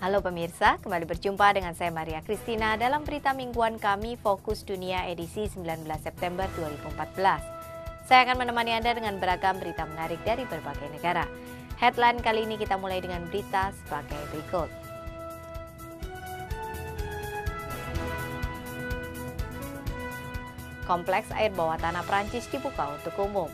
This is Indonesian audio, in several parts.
Halo pemirsa, kembali berjumpa dengan saya Maria Kristina dalam berita mingguan kami Fokus Dunia edisi 19 September 2014. Saya akan menemani Anda dengan beragam berita menarik dari berbagai negara. Headline kali ini kita mulai dengan berita sebagai berikut. Kompleks air bawah tanah Prancis dibuka untuk umum.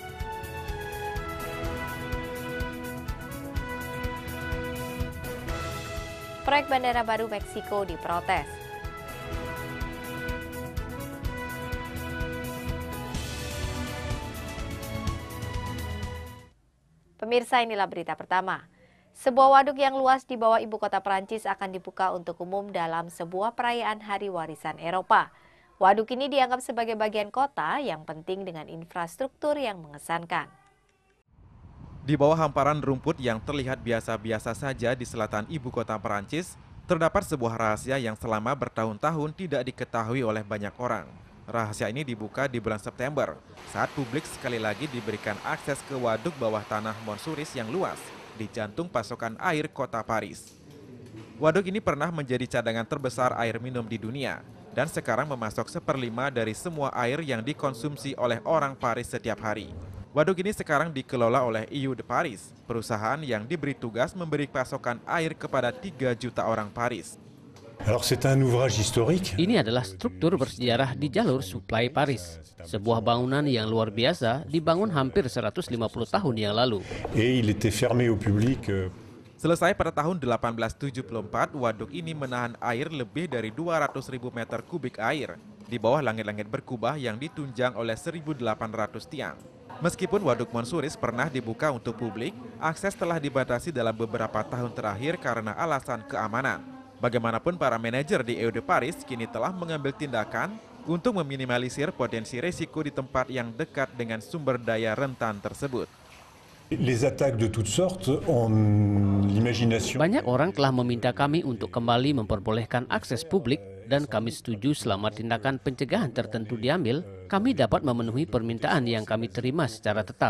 Proyek bandara baru Meksiko diprotes. Pemirsa, inilah berita pertama. Sebuah waduk yang luas di bawah ibu kota Prancis akan dibuka untuk umum dalam sebuah perayaan Hari Warisan Eropa. Waduk ini dianggap sebagai bagian kota yang penting dengan infrastruktur yang mengesankan. Di bawah hamparan rumput yang terlihat biasa-biasa saja di selatan ibu kota Perancis, terdapat sebuah rahasia yang selama bertahun-tahun tidak diketahui oleh banyak orang. Rahasia ini dibuka di bulan September, saat publik sekali lagi diberikan akses ke waduk bawah tanah Monsuris yang luas, di jantung pasokan air kota Paris. Waduk ini pernah menjadi cadangan terbesar air minum di dunia, dan sekarang memasok 1/5 dari semua air yang dikonsumsi oleh orang Paris setiap hari. Waduk ini sekarang dikelola oleh Eau de Paris, perusahaan yang diberi tugas memberi pasokan air kepada 3 juta orang Paris. Ini adalah struktur bersejarah di jalur suplai Paris. Sebuah bangunan yang luar biasa dibangun hampir 150 tahun yang lalu. Selesai pada tahun 1874, waduk ini menahan air lebih dari 200.000 meter kubik air di bawah langit-langit berkubah yang ditunjang oleh 1.800 tiang. Meskipun waduk Monsuris pernah dibuka untuk publik, akses telah dibatasi dalam beberapa tahun terakhir karena alasan keamanan. Bagaimanapun, para manajer di Eau de Paris kini telah mengambil tindakan untuk meminimalisir potensi risiko di tempat yang dekat dengan sumber daya rentan tersebut. Banyak orang telah meminta kami untuk kembali memperbolehkan akses publik dan kami setuju selama tindakan pencegahan tertentu diambil, kami dapat memenuhi permintaan yang kami terima secara tetap.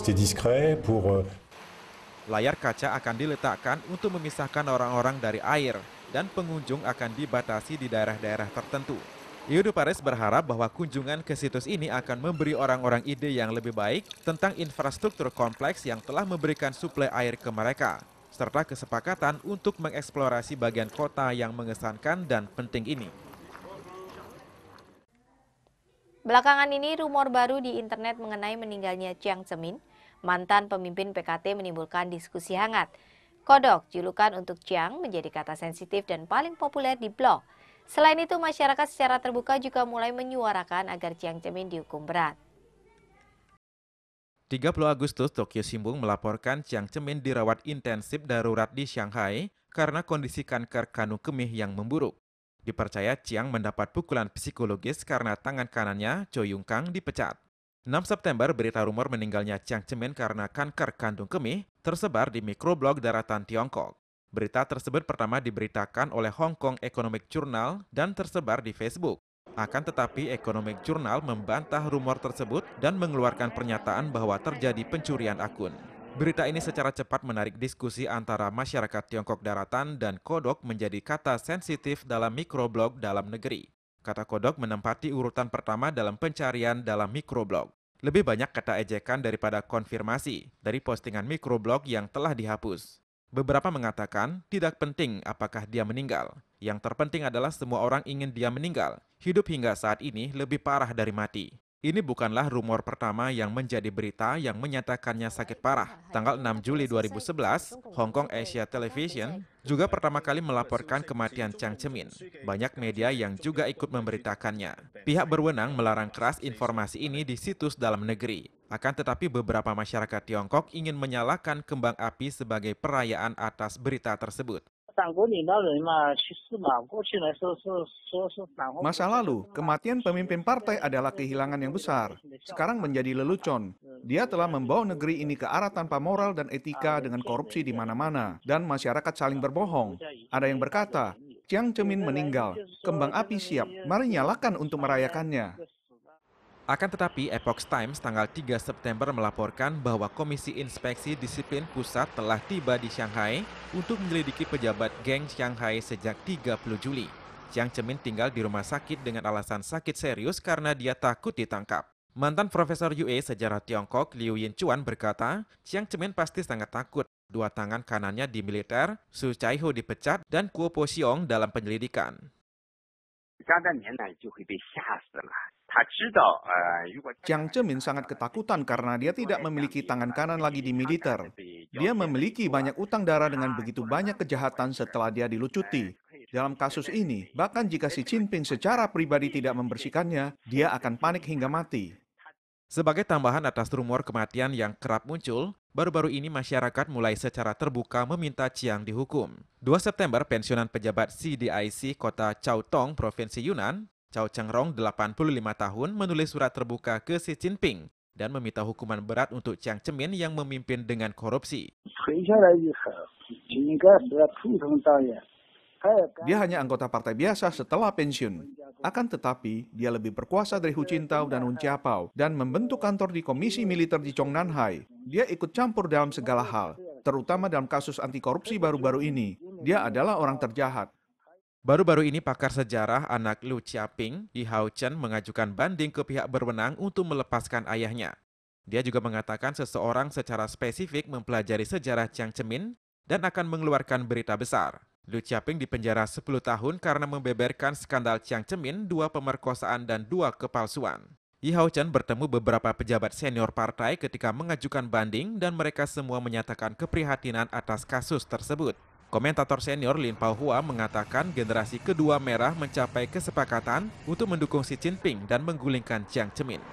Layar kaca akan diletakkan untuk memisahkan orang-orang dari air dan pengunjung akan dibatasi di daerah-daerah tertentu. Eau de Paris berharap bahwa kunjungan ke situs ini akan memberi orang-orang ide yang lebih baik tentang infrastruktur kompleks yang telah memberikan suplai air ke mereka, serta kesepakatan untuk mengeksplorasi bagian kota yang mengesankan dan penting ini. Belakangan ini rumor baru di internet mengenai meninggalnya Jiang Zemin, mantan pemimpin PKT, menimbulkan diskusi hangat. Kodok, julukan untuk Jiang, menjadi kata sensitif dan paling populer di blog. Selain itu, masyarakat secara terbuka juga mulai menyuarakan agar Jiang Zemin dihukum berat. 30 Agustus, Tokyo Shimbun melaporkan Jiang Zemin dirawat intensif darurat di Shanghai karena kondisi kanker kandung kemih yang memburuk. Dipercaya Jiang mendapat pukulan psikologis karena tangan kanannya, Cho Yung Kang, dipecat. 6 September, berita rumor meninggalnya Jiang Zemin karena kanker kandung kemih tersebar di mikroblog daratan Tiongkok. Berita tersebut pertama diberitakan oleh Hong Kong Economic Journal dan tersebar di Facebook. Akan tetapi, Economic Journal membantah rumor tersebut dan mengeluarkan pernyataan bahwa terjadi pencurian akun. Berita ini secara cepat menarik diskusi antara masyarakat Tiongkok daratan dan kodok menjadi kata sensitif dalam mikroblog dalam negeri. Kata kodok menempati urutan pertama dalam pencarian dalam mikroblog. Lebih banyak kata ejekan daripada konfirmasi dari postingan mikroblog yang telah dihapus. Beberapa mengatakan tidak penting apakah dia meninggal. Yang terpenting adalah semua orang ingin dia meninggal. Hidup hingga saat ini lebih parah dari mati. Ini bukanlah rumor pertama yang menjadi berita yang menyatakannya sakit parah. Tanggal 6 Juli 2011, Hong Kong Asia Television juga pertama kali melaporkan kematian Jiang Zemin. Banyak media yang juga ikut memberitakannya. Pihak berwenang melarang keras informasi ini di situs dalam negeri. Akan tetapi beberapa masyarakat Tiongkok ingin menyalakan kembang api sebagai perayaan atas berita tersebut. Masa lalu, kematian pemimpin partai adalah kehilangan yang besar. Sekarang menjadi lelucon. Dia telah membawa negeri ini ke arah tanpa moral dan etika dengan korupsi di mana-mana. Dan masyarakat saling berbohong. Ada yang berkata, Jiang Zemin meninggal. Kembang api siap. Mari nyalakan untuk merayakannya. Akan tetapi, Epoch Times tanggal 3 September melaporkan bahwa Komisi Inspeksi Disiplin Pusat telah tiba di Shanghai untuk menyelidiki pejabat geng Shanghai sejak 30 Juli. Jiang Zemin tinggal di rumah sakit dengan alasan sakit serius karena dia takut ditangkap. Mantan Profesor UA Sejarah Tiongkok Liu Yinchuan berkata, Jiang Zemin pasti sangat takut. Dua tangan kanannya di militer, Su Chaiho dipecat, dan Kuo Po Xiong dalam penyelidikan. Jiang Zemin sangat ketakutan karena dia tidak memiliki tangan kanan lagi di militer. Dia memiliki banyak utang darah dengan begitu banyak kejahatan setelah dia dilucuti. Dalam kasus ini, bahkan jika Xi Jinping secara pribadi tidak membersihkannya, dia akan panik hingga mati. Sebagai tambahan atas rumor kematian yang kerap muncul, baru-baru ini masyarakat mulai secara terbuka meminta Jiang dihukum. 2 September, pensiunan pejabat CDIC Kota Caotong, Provinsi Yunnan, Cao Chengrong, 85 tahun, menulis surat terbuka ke Xi Jinping dan meminta hukuman berat untuk Jiang Zemin yang memimpin dengan korupsi. Dia hanya anggota partai biasa setelah pensiun. Akan tetapi, dia lebih berkuasa dari Hu Jintao dan Wen Jiabao dan membentuk kantor di Komisi Militer di Zhongnanhai. Dia ikut campur dalam segala hal, terutama dalam kasus anti korupsi baru-baru ini. Dia adalah orang terjahat. Baru-baru ini pakar sejarah anak Liu Qiaping, Yi Haochen, mengajukan banding ke pihak berwenang untuk melepaskan ayahnya. Dia juga mengatakan seseorang secara spesifik mempelajari sejarah Jiang Zemin dan akan mengeluarkan berita besar. Liu Qiaping dipenjara 10 tahun karena membeberkan skandal Jiang Zemin, 2 pemerkosaan dan 2 kepalsuan. Yi Haochen bertemu beberapa pejabat senior partai ketika mengajukan banding dan mereka semua menyatakan keprihatinan atas kasus tersebut. Komentator senior Lin Paohua mengatakan generasi kedua merah mencapai kesepakatan untuk mendukung Xi Jinping dan menggulingkan Jiang Zemin.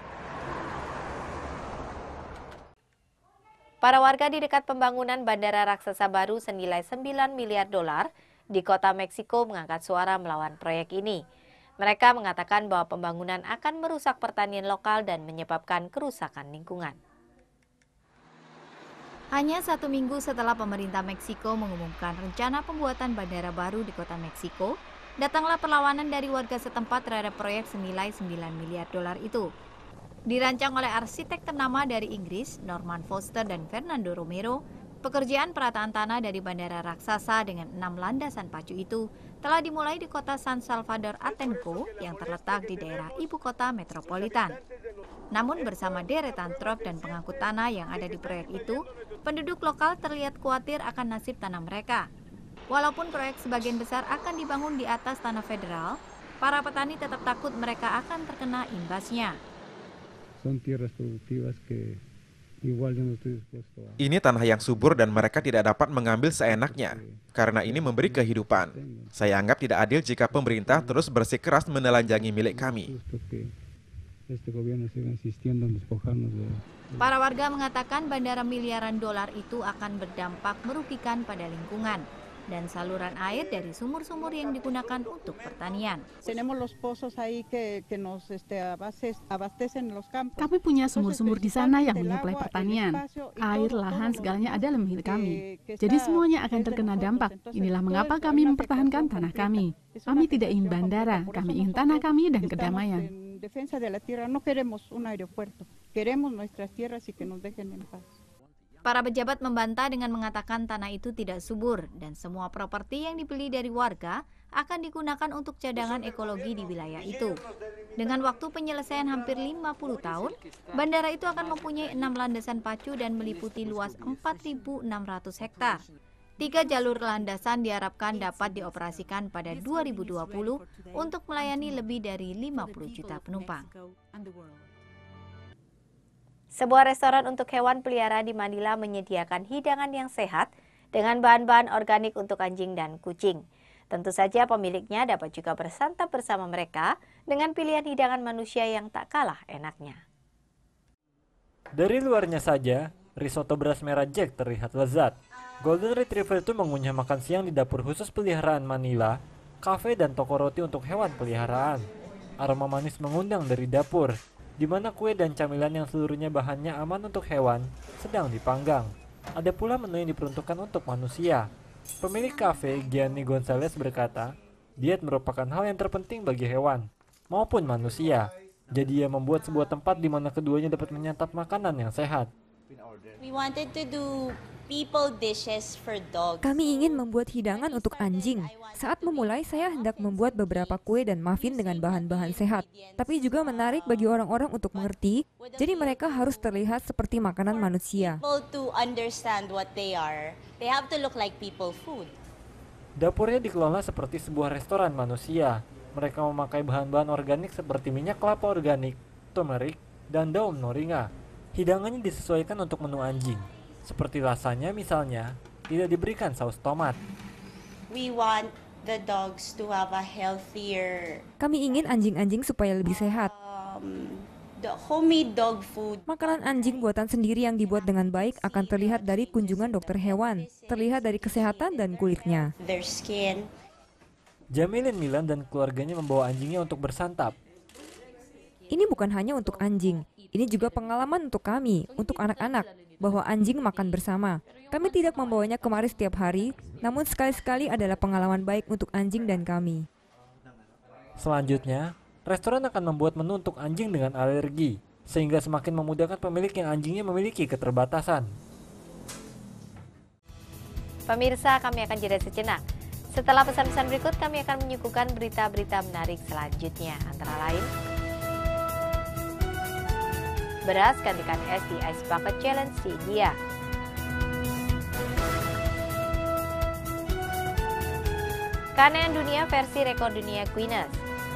Para warga di dekat pembangunan bandara raksasa baru senilai 9 miliar dolar di kota Meksiko mengangkat suara melawan proyek ini. Mereka mengatakan bahwa pembangunan akan merusak pertanian lokal dan menyebabkan kerusakan lingkungan. Hanya 1 minggu setelah pemerintah Meksiko mengumumkan rencana pembuatan bandara baru di kota Meksiko, datanglah perlawanan dari warga setempat terhadap proyek senilai 9 miliar dolar itu. Dirancang oleh arsitek ternama dari Inggris, Norman Foster dan Fernando Romero, pekerjaan perataan tanah dari bandara raksasa dengan 6 landasan pacu itu telah dimulai di kota San Salvador Atenco yang terletak di daerah ibu kota metropolitan. Namun bersama deretan truk dan pengangkut tanah yang ada di proyek itu, penduduk lokal terlihat khawatir akan nasib tanah mereka. Walaupun proyek sebagian besar akan dibangun di atas tanah federal, para petani tetap takut mereka akan terkena imbasnya. Ini tanah yang subur dan mereka tidak dapat mengambil seenaknya, karena ini memberi kehidupan. Saya anggap tidak adil jika pemerintah terus bersikeras menelanjangi milik kami. Para warga mengatakan bandara miliaran dolar itu akan berdampak merugikan pada lingkungan dan saluran air dari sumur-sumur yang digunakan untuk pertanian. Kami punya sumur-sumur di sana yang menyuplai pertanian. Air, lahan, segalanya ada milik kami. Jadi semuanya akan terkena dampak. Inilah mengapa kami mempertahankan tanah kami. Kami tidak ingin bandara, kami ingin tanah kami dan kedamaian. Para pejabat membantah dengan mengatakan tanah itu tidak subur dan semua properti yang dibeli dari warga akan digunakan untuk cadangan ekologi di wilayah itu. Dengan waktu penyelesaian hampir 50 tahun, bandara itu akan mempunyai 6 landasan pacu dan meliputi luas 4.600 hektar. 3 jalur landasan diharapkan dapat dioperasikan pada 2020 untuk melayani lebih dari 50 juta penumpang. Sebuah restoran untuk hewan peliharaan di Manila menyediakan hidangan yang sehat dengan bahan-bahan organik untuk anjing dan kucing. Tentu saja pemiliknya dapat juga bersantap bersama mereka dengan pilihan hidangan manusia yang tak kalah enaknya. Dari luarnya saja, risotto beras merah Jack terlihat lezat. Golden Retriever itu mengunyah makan siang di dapur khusus peliharaan Manila, kafe dan toko roti untuk hewan peliharaan. Aroma manis mengundang dari dapur, di mana kue dan camilan yang seluruhnya bahannya aman untuk hewan sedang dipanggang. Ada pula menu yang diperuntukkan untuk manusia. Pemilik kafe, Gianni Gonzalez berkata, diet merupakan hal yang terpenting bagi hewan maupun manusia. Jadi ia membuat sebuah tempat di mana keduanya dapat menyantap makanan yang sehat. We wanted to do people dishes for dogs. Kami ingin membuat hidangan untuk anjing. Saat memulai, saya hendak membuat beberapa kue dan muffin dengan bahan-bahan sehat. Tapi juga menarik bagi orang-orang untuk mengerti, jadi mereka harus terlihat seperti makanan manusia. People to understand what they are. They have to look like people food. Dapurnya dikelola seperti sebuah restoran manusia. Mereka memakai bahan-bahan organik seperti minyak kelapa organik, turmeric, dan daun moringa. Hidangannya disesuaikan untuk menu anjing. Seperti rasanya misalnya, tidak diberikan saus tomat. We want the dogs to have a healthier, Kami ingin anjing-anjing supaya lebih sehat. the homemade dog food. Makanan anjing buatan sendiri yang dibuat dengan baik akan terlihat dari kunjungan dokter hewan, terlihat dari kesehatan dan kulitnya. Their skin. Jamilin Milan dan keluarganya membawa anjingnya untuk bersantap. Ini bukan hanya untuk anjing, ini juga pengalaman untuk kami, untuk anak-anak, bahwa anjing makan bersama. Kami tidak membawanya kemari setiap hari, namun sekali-sekali adalah pengalaman baik untuk anjing dan kami. Selanjutnya, restoran akan membuat menu untuk anjing dengan alergi, sehingga semakin memudahkan pemilik yang anjingnya memiliki keterbatasan. Pemirsa, kami akan jeda sejenak. Setelah pesan-pesan berikut, kami akan menyuguhkan berita-berita menarik selanjutnya, antara lain beras gantikan es di Ice Bucket Challenge di India. Keanehan dunia versi rekor dunia Guinness.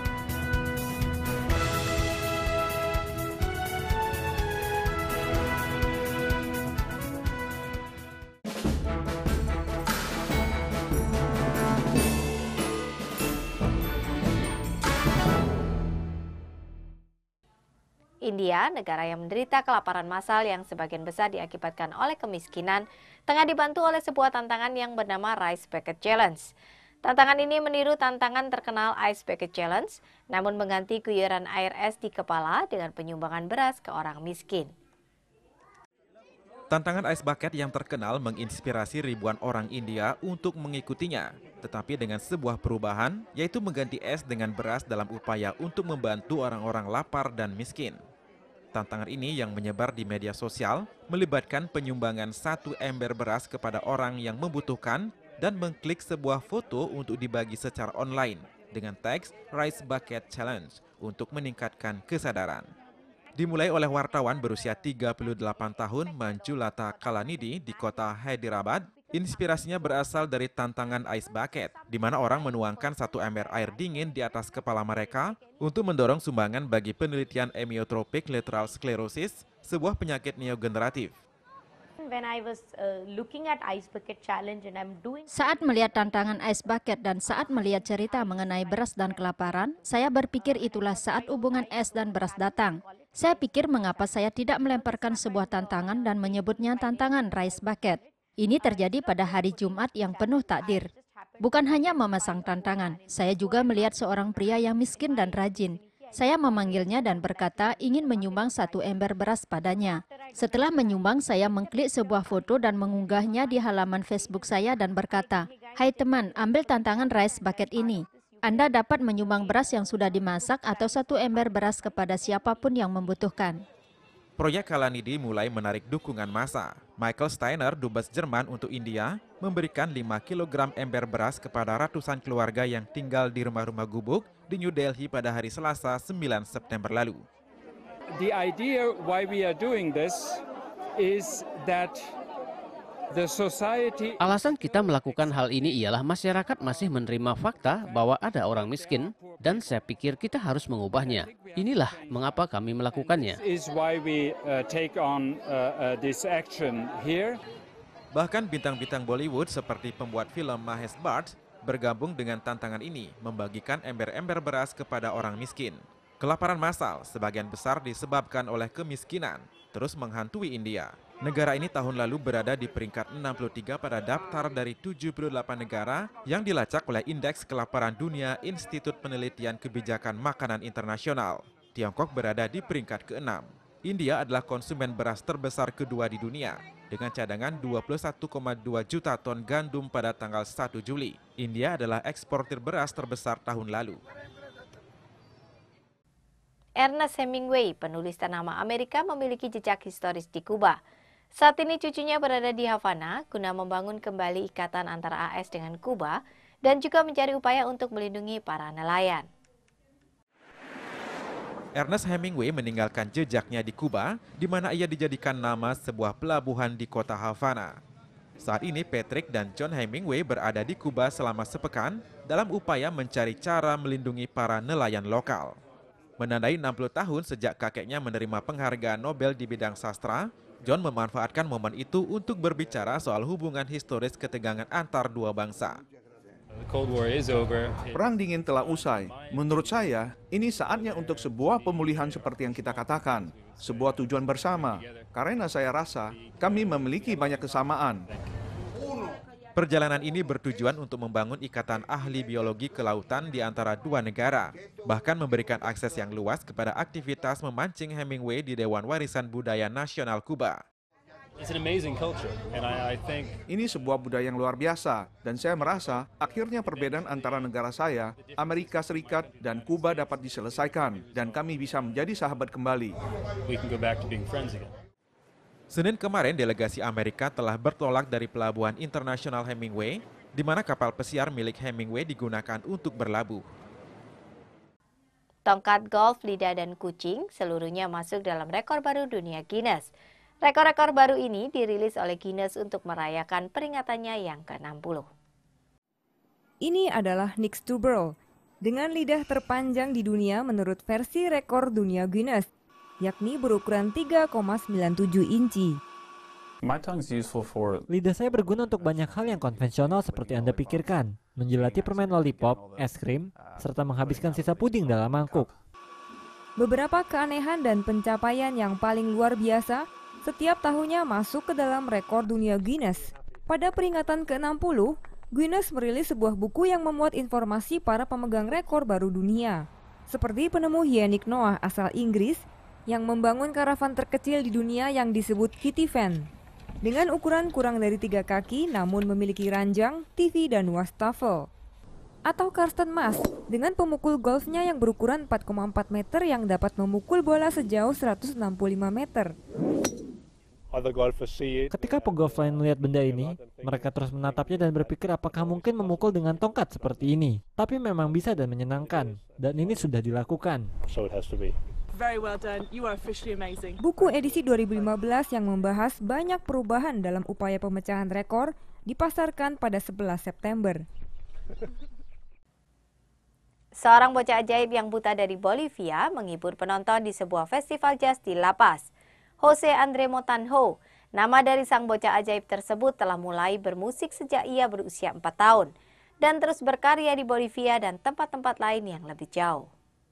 India, negara yang menderita kelaparan massal yang sebagian besar diakibatkan oleh kemiskinan, tengah dibantu oleh sebuah tantangan yang bernama Rice Bucket Challenge. Tantangan ini meniru tantangan terkenal Ice Bucket Challenge, namun mengganti guyuran air es di kepala dengan penyumbangan beras ke orang miskin. Tantangan Ice Bucket yang terkenal menginspirasi ribuan orang India untuk mengikutinya, tetapi dengan sebuah perubahan, yaitu mengganti es dengan beras dalam upaya untuk membantu orang-orang lapar dan miskin. Tantangan ini yang menyebar di media sosial melibatkan penyumbangan 1 ember beras kepada orang yang membutuhkan dan mengklik sebuah foto untuk dibagi secara online dengan teks Rice Bucket Challenge untuk meningkatkan kesadaran. Dimulai oleh wartawan berusia 38 tahun Manjulata Kalanidi di kota Hyderabad, inspirasinya berasal dari tantangan Ice Bucket, di mana orang menuangkan 1 ember air dingin di atas kepala mereka untuk mendorong sumbangan bagi penelitian amyotrophic lateral sclerosis, sebuah penyakit neogeneratif. Saat melihat tantangan Ice Bucket dan saat melihat cerita mengenai beras dan kelaparan, saya berpikir itulah saat hubungan es dan beras datang. Saya pikir mengapa saya tidak melemparkan sebuah tantangan dan menyebutnya tantangan Rice Bucket. Ini terjadi pada hari Jumat yang penuh takdir. Bukan hanya memasang tantangan, saya juga melihat seorang pria yang miskin dan rajin. Saya memanggilnya dan berkata ingin menyumbang 1 ember beras padanya. Setelah menyumbang, saya mengklik sebuah foto dan mengunggahnya di halaman Facebook saya dan berkata, "Hai teman, ambil tantangan Rice Bucket ini. Anda dapat menyumbang beras yang sudah dimasak atau 1 ember beras kepada siapapun yang membutuhkan." Proyek Kalanidi mulai menarik dukungan massa. Michael Steiner, dubes Jerman untuk India, memberikan 5 kg ember beras kepada ratusan keluarga yang tinggal di rumah-rumah gubuk di New Delhi pada hari Selasa 9 September lalu. The idea why we are doing this is that the society. Alasan kita melakukan hal ini ialah masyarakat masih menerima fakta bahwa ada orang miskin dan saya pikir kita harus mengubahnya. Inilah mengapa kami melakukannya. Is why we take on this action here. Bahkan bintang-bintang Bollywood seperti pembuat film Mahesh Bhatt bergabung dengan tantangan ini, membagikan ember-ember beras kepada orang miskin. Kelaparan massal sebagian besar disebabkan oleh kemiskinan, terus menghantui India. Negara ini tahun lalu berada di peringkat 63 pada daftar dari 78 negara yang dilacak oleh Indeks Kelaparan Dunia Institut Penelitian Kebijakan Makanan Internasional. Tiongkok berada di peringkat ke-6. India adalah konsumen beras terbesar kedua di dunia, dengan cadangan 21,2 juta ton gandum pada tanggal 1 Juli. India adalah eksportir beras terbesar tahun lalu. Ernest Hemingway, penulis ternama Amerika, memiliki jejak historis di Kuba. Saat ini cucunya berada di Havana guna membangun kembali ikatan antara AS dengan Kuba dan juga mencari upaya untuk melindungi para nelayan. Ernest Hemingway meninggalkan jejaknya di Kuba, di mana ia dijadikan nama sebuah pelabuhan di kota Havana. Saat ini Patrick dan John Hemingway berada di Kuba selama sepekan dalam upaya mencari cara melindungi para nelayan lokal. Menandai 60 tahun sejak kakeknya menerima penghargaan Nobel di bidang sastra, John memanfaatkan momen itu untuk berbicara soal hubungan historis ketegangan antar dua bangsa. Perang dingin telah usai. Menurut saya, ini saatnya untuk sebuah pemulihan seperti yang kita katakan, sebuah tujuan bersama. Karena saya rasa kami memiliki banyak kesamaan. Perjalanan ini bertujuan untuk membangun ikatan ahli biologi kelautan di antara dua negara, bahkan memberikan akses yang luas kepada aktivitas memancing Hemingway di Dewan Warisan Budaya Nasional Kuba. Ini sebuah budaya yang luar biasa, dan saya merasa akhirnya perbedaan antara negara saya, Amerika Serikat, dan Kuba dapat diselesaikan, dan kami bisa menjadi sahabat kembali. Senin kemarin, delegasi Amerika telah bertolak dari Pelabuhan Internasional Hemingway, di mana kapal pesiar milik Hemingway digunakan untuk berlabuh. Tongkat golf, lidah, dan kucing seluruhnya masuk dalam rekor baru dunia Guinness. Rekor-rekor baru ini dirilis oleh Guinness untuk merayakan peringatannya yang ke-60. Ini adalah Nick Stuber, dengan lidah terpanjang di dunia menurut versi rekor dunia Guinness, yakni berukuran 3,97 inci. Lidah saya berguna untuk banyak hal yang konvensional seperti Anda pikirkan, menjelati permen lollipop, es krim, serta menghabiskan sisa puding dalam mangkuk. Beberapa keanehan dan pencapaian yang paling luar biasa setiap tahunnya masuk ke dalam rekor dunia Guinness. Pada peringatan ke-60, Guinness merilis sebuah buku yang memuat informasi para pemegang rekor baru dunia, seperti penemu hienik Noah asal Inggris yang membangun karavan terkecil di dunia yang disebut Kitty Van. Dengan ukuran kurang dari 3 kaki namun memiliki ranjang, TV, dan wastafel. Atau Karsten Mas dengan pemukul golfnya yang berukuran 4,4 meter yang dapat memukul bola sejauh 165 meter. Ketika pegolf lain melihat benda ini, mereka terus menatapnya dan berpikir apakah mungkin memukul dengan tongkat seperti ini. Tapi memang bisa dan menyenangkan, dan ini sudah dilakukan. Buku edisi 2015 yang membahas banyak perubahan dalam upaya pemecahan rekor dipasarkan pada 11 September. Seorang bocah ajaib yang buta dari Bolivia menghibur penonton di sebuah festival jazz di La Paz. Jose Andre Montanho, nama dari sang bocah ajaib tersebut, telah mulai bermusik sejak ia berusia 4 tahun dan terus berkarya di Bolivia dan tempat-tempat lain yang lebih jauh.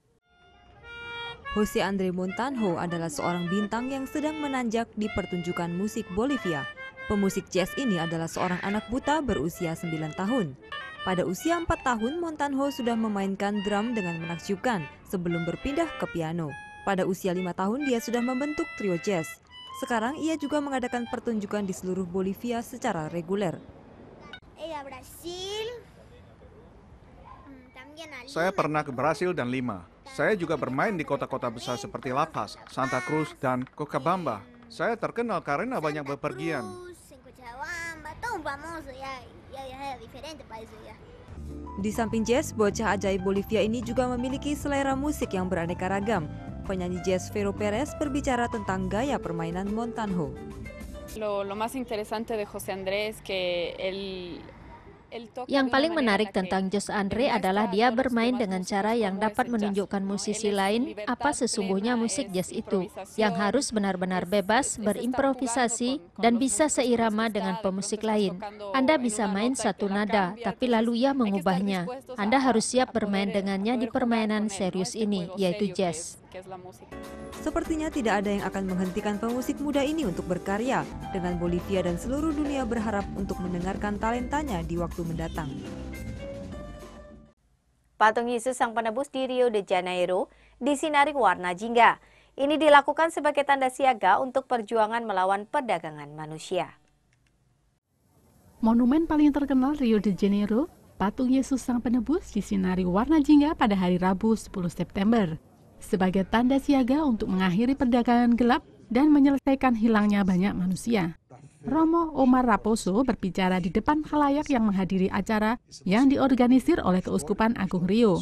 Jose Andre Montanho adalah seorang bintang yang sedang menanjak di pertunjukan musik Bolivia. Pemusik jazz ini adalah seorang anak buta berusia 9 tahun. Pada usia 4 tahun, Montanho sudah memainkan drum dengan menakjubkan sebelum berpindah ke piano. Pada usia 5 tahun, dia sudah membentuk trio jazz. Sekarang, ia juga mengadakan pertunjukan di seluruh Bolivia secara reguler. Saya pernah ke Brasil dan Lima. Saya juga bermain di kota-kota besar seperti La Paz, Santa Cruz, dan Cochabamba. Saya terkenal karena banyak bepergian. Di samping jazz, bocah ajaib Bolivia ini juga memiliki selera musik yang beraneka ragam. Penyanyi jazz Vero Perez berbicara tentang gaya permainan Montanho. Lo más interesante de José Andrés es que Yang paling menarik tentang Jose Andre adalah dia bermain dengan cara yang dapat menunjukkan musisi lain apa sesungguhnya musik jazz itu, yang harus benar-benar bebas, berimprovisasi, dan bisa seirama dengan pemusik lain. Anda bisa main satu nada, tapi lalu ia mengubahnya. Anda harus siap bermain dengannya di permainan serius ini, yaitu jazz. Sepertinya tidak ada yang akan menghentikan pemusik muda ini untuk berkarya, dengan Bolivia dan seluruh dunia berharap untuk mendengarkan talentanya di waktu mendatang. Patung Yesus Sang Penebus di Rio de Janeiro disinari warna jingga. Ini dilakukan sebagai tanda siaga untuk perjuangan melawan perdagangan manusia. Monumen paling terkenal Rio de Janeiro, Patung Yesus Sang Penebus disinari warna jingga pada hari Rabu 10 September. sebagai tanda siaga untuk mengakhiri perdagangan gelap dan menyelesaikan hilangnya banyak manusia. Romo Omar Raposo berbicara di depan khalayak yang menghadiri acara yang diorganisir oleh Keuskupan Agung Rio.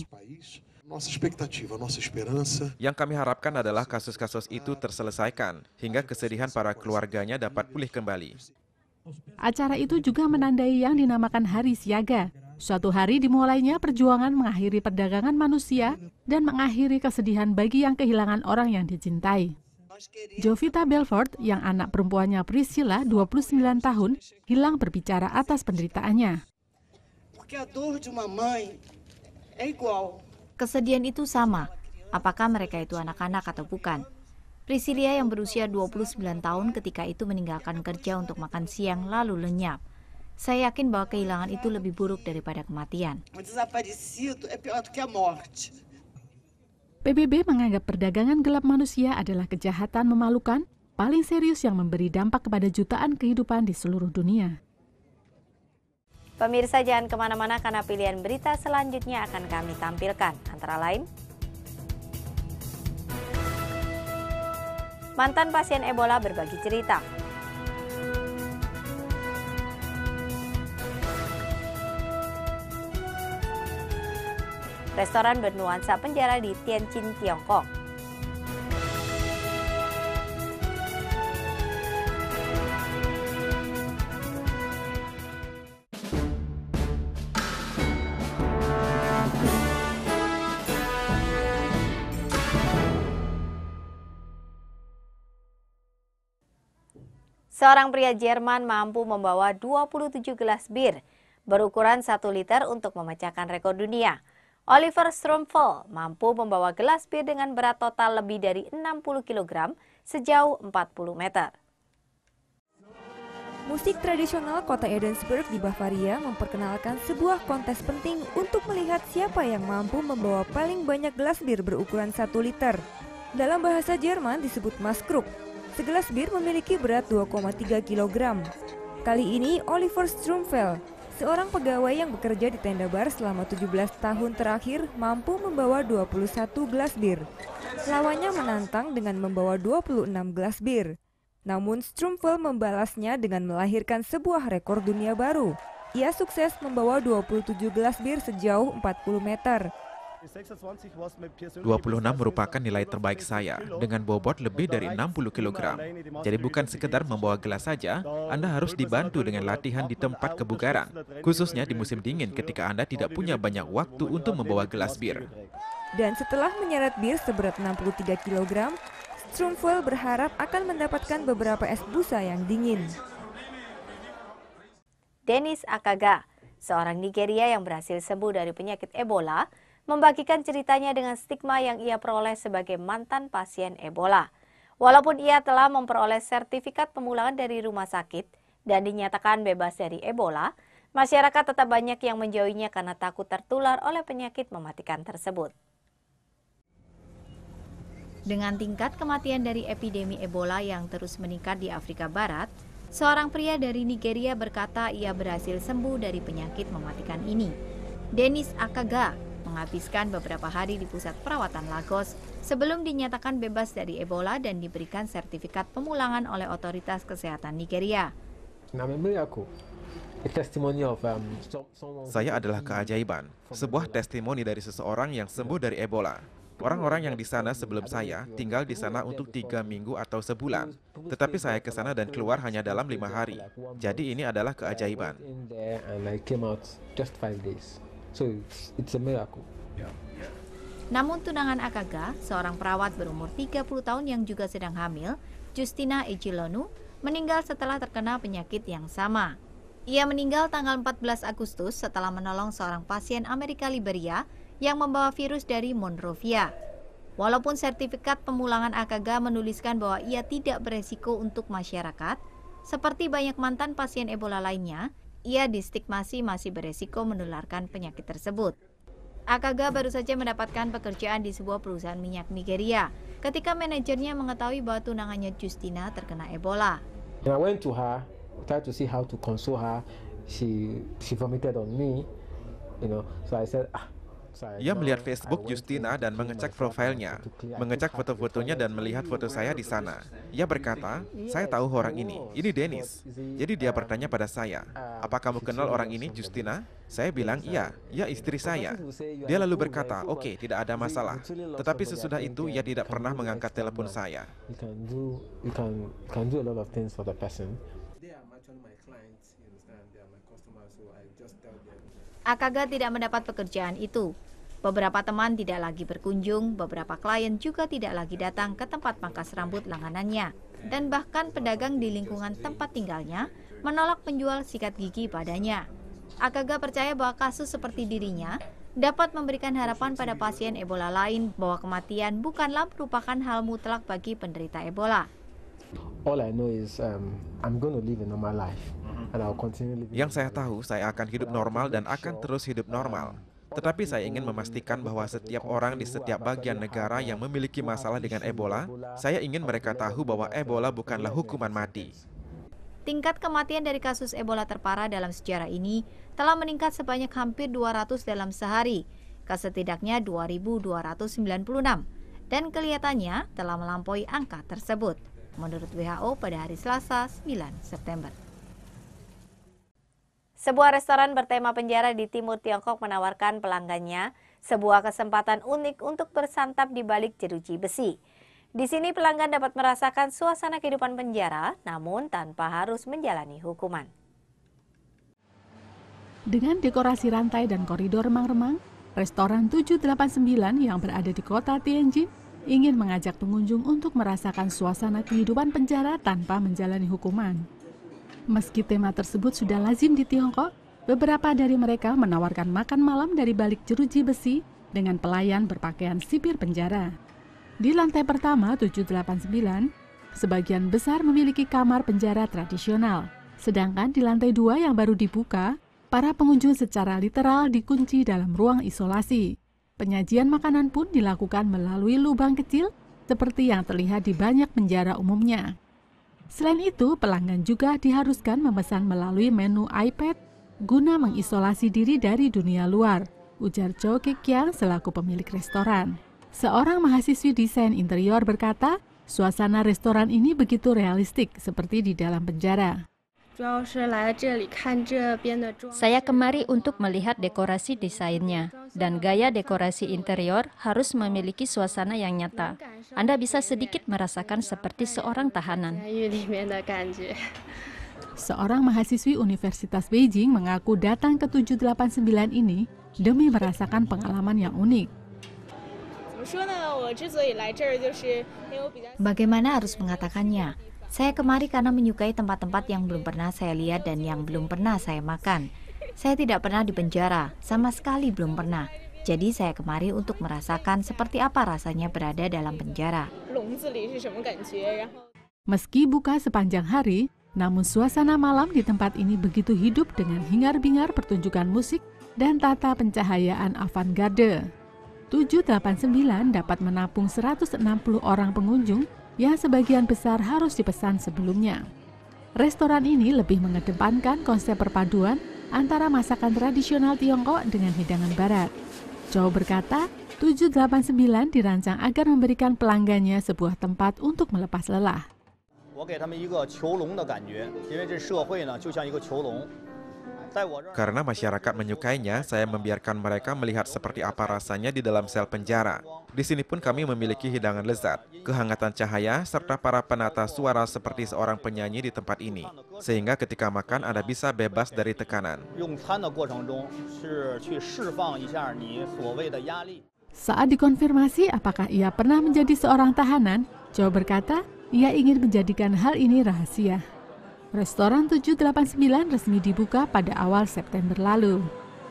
Yang kami harapkan adalah kasus-kasus itu terselesaikan, hingga kesedihan para keluarganya dapat pulih kembali. Acara itu juga menandai yang dinamakan Hari Siaga. Suatu hari dimulainya perjuangan mengakhiri perdagangan manusia dan mengakhiri kesedihan bagi yang kehilangan orang yang dicintai. Jovita Belfort, yang anak perempuannya Priscilla, 29 tahun, hilang berbicara atas penderitaannya. Kesedihan itu sama, apakah mereka itu anak-anak atau bukan. Priscilla yang berusia 29 tahun ketika itu meninggalkan kerja untuk makan siang lalu lenyap. Saya yakin bahwa kehilangan itu lebih buruk daripada kematian. PBB menganggap perdagangan gelap manusia adalah kejahatan memalukan paling serius yang memberi dampak kepada jutaan kehidupan di seluruh dunia. Pemirsa, jangan kemana-mana karena pilihan berita selanjutnya akan kami tampilkan. Antara lain, mantan pasien Ebola berbagi cerita. Restoran bernuansa penjara di Tianjin, Tiongkok. Seorang pria Jerman mampu membawa 27 gelas bir berukuran 1 liter untuk memecahkan rekor dunia. Oliver Strumfel mampu membawa gelas bir dengan berat total lebih dari 60 kg sejauh 40 meter. Musik tradisional kota Edensburg di Bavaria memperkenalkan sebuah kontes penting untuk melihat siapa yang mampu membawa paling banyak gelas bir berukuran 1 liter. Dalam bahasa Jerman disebut Maßkrug. Segelas bir memiliki berat 2,3 kg. Kali ini Oliver Strumfel, seorang pegawai yang bekerja di tenda bar selama 17 tahun terakhir, mampu membawa 21 gelas bir. Lawannya menantang dengan membawa 26 gelas bir. Namun Strumfel membalasnya dengan melahirkan sebuah rekor dunia baru. Ia sukses membawa 27 gelas bir sejauh 40 meter. 26 merupakan nilai terbaik saya, dengan bobot lebih dari 60 kg. Jadi bukan sekedar membawa gelas saja, Anda harus dibantu dengan latihan di tempat kebugaran, khususnya di musim dingin ketika Anda tidak punya banyak waktu untuk membawa gelas bir. Dan setelah menyeret bir seberat 63 kg, Strumfel berharap akan mendapatkan beberapa es busa yang dingin. Denis Akaga, seorang Nigeria yang berhasil sembuh dari penyakit Ebola, membagikan ceritanya dengan stigma yang ia peroleh sebagai mantan pasien Ebola. Walaupun ia telah memperoleh sertifikat pemulangan dari rumah sakit dan dinyatakan bebas dari Ebola, masyarakat tetap banyak yang menjauhinya karena takut tertular oleh penyakit mematikan tersebut. Dengan tingkat kematian dari epidemi Ebola yang terus meningkat di Afrika Barat, seorang pria dari Nigeria berkata ia berhasil sembuh dari penyakit mematikan ini. Denis Akaga menghabiskan beberapa hari di pusat perawatan Lagos sebelum dinyatakan bebas dari Ebola dan diberikan sertifikat pemulangan oleh otoritas kesehatan Nigeria. Saya adalah keajaiban, sebuah testimoni dari seseorang yang sembuh dari Ebola. Orang-orang yang di sana sebelum saya tinggal di sana untuk 3 minggu atau sebulan, tetapi saya ke sana dan keluar hanya dalam 5 hari. Jadi ini adalah keajaiban. Namun tunangan Akaga, seorang perawat berumur 30 tahun yang juga sedang hamil, Justina Ejilonu, meninggal setelah terkena penyakit yang sama. Ia meninggal tanggal 14 Agustus setelah menolong seorang pasien Amerika Liberia yang membawa virus dari Monrovia. Walaupun sertifikat pemulangan Akaga menuliskan bahwa ia tidak beresiko untuk masyarakat, seperti banyak mantan pasien Ebola lainnya, ia distigmasi masih beresiko menularkan penyakit tersebut. Akaga baru saja mendapatkan pekerjaan di sebuah perusahaan minyak Nigeria ketika manajernya mengetahui bahwa tunangannya Justina terkena Ebola. And I went to her, tried to see how to console her. She vomited on me, so I said, Ia melihat Facebook Justina dan mengecek profilnya, mengecek foto-fotonya dan melihat foto saya di sana. Ia berkata, saya tahu orang ini Dennis. Jadi dia bertanya pada saya, apa kamu kenal orang ini Justina? Saya bilang, iya, ia istri saya. Dia lalu berkata, oke, tidak ada masalah. Tetapi sesudah itu ia tidak pernah mengangkat telepon saya. Akaga tidak mendapat pekerjaan itu. Beberapa teman tidak lagi berkunjung, beberapa klien juga tidak lagi datang ke tempat pangkas rambut langganannya. Dan bahkan pedagang di lingkungan tempat tinggalnya menolak penjual sikat gigi padanya. Akaga percaya bahwa kasus seperti dirinya dapat memberikan harapan pada pasien Ebola lain bahwa kematian bukanlah merupakan hal mutlak bagi penderita Ebola. All I know is I'm going to live a normal life. Yang saya tahu, saya akan hidup normal dan akan terus hidup normal. Tetapi saya ingin memastikan bahwa setiap orang di setiap bagian negara yang memiliki masalah dengan Ebola, saya ingin mereka tahu bahwa Ebola bukanlah hukuman mati. Tingkat kematian dari kasus Ebola terparah dalam sejarah ini telah meningkat sebanyak hampir 200 dalam sehari, ke setidaknya 2.296, dan kelihatannya telah melampaui angka tersebut, menurut WHO pada hari Selasa 9 September. Sebuah restoran bertema penjara di timur Tiongkok menawarkan pelanggannya sebuah kesempatan unik untuk bersantap di balik jeruji besi. Di sini pelanggan dapat merasakan suasana kehidupan penjara, namun tanpa harus menjalani hukuman. Dengan dekorasi rantai dan koridor remang-remang, restoran 789 yang berada di kota Tianjin ingin mengajak pengunjung untuk merasakan suasana kehidupan penjara tanpa menjalani hukuman. Meski tema tersebut sudah lazim di Tiongkok, beberapa dari mereka menawarkan makan malam dari balik jeruji besi dengan pelayan berpakaian sipir penjara. Di lantai pertama 789, sebagian besar memiliki kamar penjara tradisional. Sedangkan di lantai 2 yang baru dibuka, para pengunjung secara literal dikunci dalam ruang isolasi. Penyajian makanan pun dilakukan melalui lubang kecil seperti yang terlihat di banyak penjara umumnya. Selain itu, pelanggan juga diharuskan memesan melalui menu iPad guna mengisolasi diri dari dunia luar, ujar Cho Kikiang selaku pemilik restoran. Seorang mahasiswi desain interior berkata, suasana restoran ini begitu realistik seperti di dalam penjara. Saya kemari untuk melihat dekorasi desainnya, dan gaya dekorasi interior harus memiliki suasana yang nyata. Anda bisa sedikit merasakan seperti seorang tahanan. Seorang mahasiswi Universitas Beijing mengaku datang ke 789 ini demi merasakan pengalaman yang unik. Bagaimana harus mengatakannya? Saya kemari karena menyukai tempat-tempat yang belum pernah saya lihat dan yang belum pernah saya makan. Saya tidak pernah di penjara, sama sekali belum pernah. Jadi saya kemari untuk merasakan seperti apa rasanya berada dalam penjara. Meski buka sepanjang hari, namun suasana malam di tempat ini begitu hidup dengan hingar-bingar pertunjukan musik dan tata pencahayaan avant-garde. 789 dapat menampung 160 orang pengunjung yang sebagian besar harus dipesan sebelumnya. Restoran ini lebih mengedepankan konsep perpaduan antara masakan tradisional Tiongkok dengan hidangan barat. Chow berkata, 789 dirancang agar memberikan pelanggannya sebuah tempat untuk melepas lelah. Karena masyarakat menyukainya, saya membiarkan mereka melihat seperti apa rasanya di dalam sel penjara. Di sini pun kami memiliki hidangan lezat, kehangatan cahaya, serta para penata suara seperti seorang penyanyi di tempat ini. Sehingga ketika makan Anda bisa bebas dari tekanan. Saat dikonfirmasi apakah ia pernah menjadi seorang tahanan, Chow berkata ia ingin menjadikan hal ini rahasia. Restoran 789 resmi dibuka pada awal September lalu.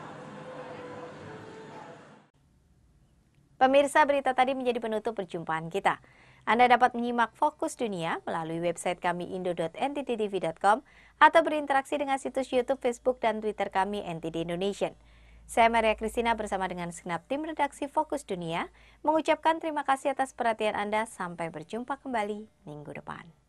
Pemirsa, berita tadi menjadi penutup perjumpaan kita. Anda dapat menyimak Fokus Dunia melalui website kami indo.nttv.com atau berinteraksi dengan situs YouTube, Facebook, dan Twitter kami NTD Indonesia. Saya Maria Kristina bersama dengan segenap tim redaksi Fokus Dunia mengucapkan terima kasih atas perhatian Anda. Sampai berjumpa kembali minggu depan.